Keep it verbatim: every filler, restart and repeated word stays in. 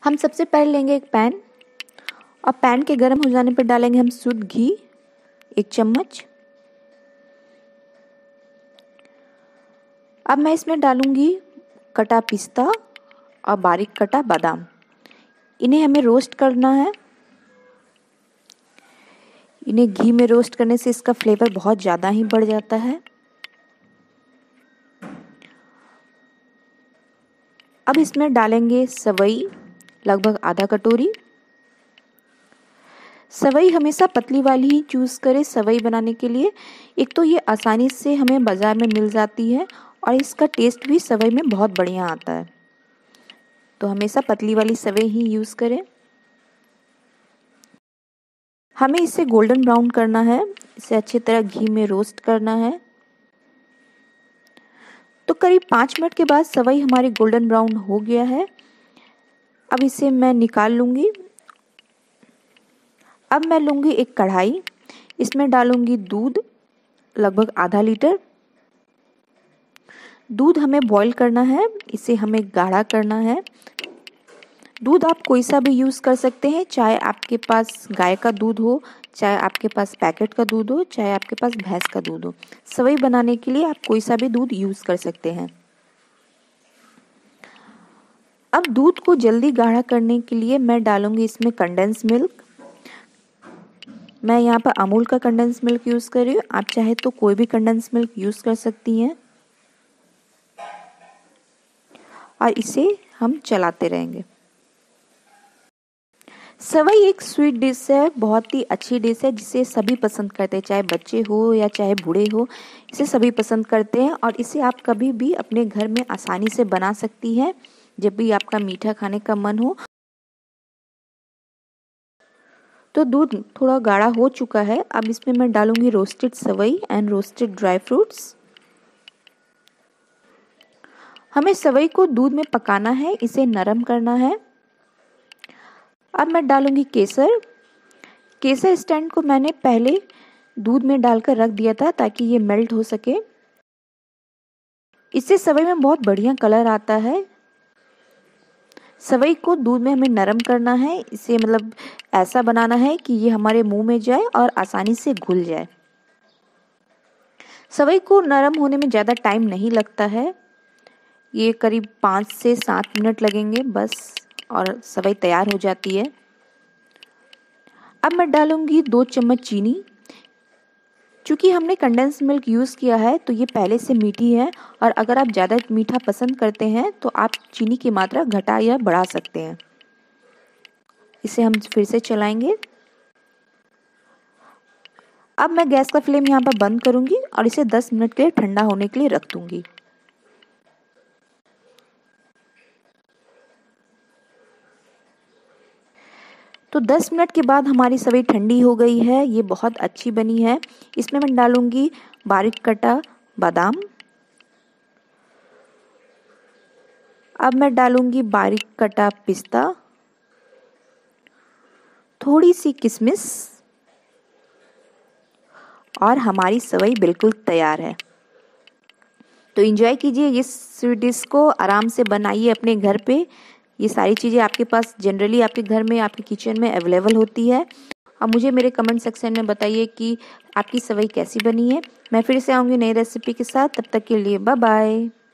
हम सबसे पहले लेंगे एक पैन और पैन के गर्म हो जाने पर डालेंगे हम शुद्ध घी एक चम्मच। अब मैं इसमें डालूंगी कटा पिस्ता और बारीक कटा बादाम। इन्हें हमें रोस्ट करना है। इन्हें घी में रोस्ट करने से इसका फ्लेवर बहुत ज़्यादा ही बढ़ जाता है। अब इसमें डालेंगे सवई लगभग आधा कटोरी। सवई हमेशा पतली वाली ही चूज़ करें सवई बनाने के लिए। एक तो ये आसानी से हमें बाज़ार में मिल जाती है और इसका टेस्ट भी सवई में बहुत बढ़िया आता है, तो हमेशा पतली वाली सवई ही यूज़ करें। हमें इसे गोल्डन ब्राउन करना है, इसे अच्छी तरह घी में रोस्ट करना है। तो करीब पाँच मिनट के बाद सवई हमारी गोल्डन ब्राउन हो गया है। अब इसे मैं निकाल लूँगी। अब मैं लूँगी एक कढ़ाई, इसमें डालूँगी दूध लगभग आधा लीटर। दूध हमें बॉईल करना है, इसे हमें गाढ़ा करना है। दूध आप कोई सा भी यूज़ कर सकते हैं, चाहे आपके पास गाय का दूध हो, चाहे आपके पास पैकेट का दूध हो, चाहे आपके पास भैंस का दूध हो। सवई बनाने के लिए आप कोई सा भी दूध यूज़ कर सकते हैं। अब दूध को जल्दी गाढ़ा करने के लिए मैं डालूंगी इसमें कंडेंस मिल्क। मैं यहाँ पर अमूल का कंडेंस मिल्क यूज़ कर रही हूँ, आप चाहे तो कोई भी कंडेंस मिल्क यूज़ कर सकती हैं। और इसे हम चलाते रहेंगे। सवई एक स्वीट डिश है, बहुत ही अच्छी डिश है जिसे सभी पसंद करते हैं, चाहे बच्चे हो या चाहे बूढ़े हो, इसे सभी पसंद करते हैं। और इसे आप कभी भी अपने घर में आसानी से बना सकती हैं जब भी आपका मीठा खाने का मन हो। तो दूध थोड़ा गाढ़ा हो चुका है। अब इसमें मैं डालूंगी रोस्टेड सवई एंड रोस्टेड ड्राई फ्रूट्स। हमें सवई को दूध में पकाना है, इसे नरम करना है। अब मैं डालूंगी केसर। केसर स्टैंड को मैंने पहले दूध में डालकर रख दिया था ताकि ये मेल्ट हो सके। इससे सवई में बहुत बढ़िया कलर आता है। सवई को दूध में हमें नरम करना है, इसे मतलब ऐसा बनाना है कि ये हमारे मुंह में जाए और आसानी से घुल जाए। सवई को नरम होने में ज़्यादा टाइम नहीं लगता है, ये करीब पाँच से सात मिनट लगेंगे बस, और सवई तैयार हो जाती है। अब मैं डालूंगी दो चम्मच चीनी। चूँकि हमने कंडेंस मिल्क यूज़ किया है तो ये पहले से मीठी है, और अगर आप ज़्यादा मीठा पसंद करते हैं तो आप चीनी की मात्रा घटा या बढ़ा सकते हैं। इसे हम फिर से चलाएंगे। अब मैं गैस का फ्लेम यहाँ पर बंद करूँगी और इसे दस मिनट के लिए ठंडा होने के लिए रख दूँगी। तो दस मिनट के बाद हमारी सवई ठंडी हो गई है, ये बहुत अच्छी बनी है। इसमें मैं डालूंगी बारीक कटा बादाम। अब मैं डालूंगी बारीक कटा पिस्ता, थोड़ी सी किशमिश, और हमारी सवई बिल्कुल तैयार है। तो एंजॉय कीजिए इस स्वीट डिश को, आराम से बनाइए अपने घर पे। ये सारी चीज़ें आपके पास जनरली आपके घर में, आपके किचन में अवेलेबल होती है। अब मुझे मेरे कमेंट सेक्शन में बताइए कि आपकी सवई कैसी बनी है। मैं फिर से आऊँगी नई रेसिपी के साथ, तब तक के लिए बाय बाय।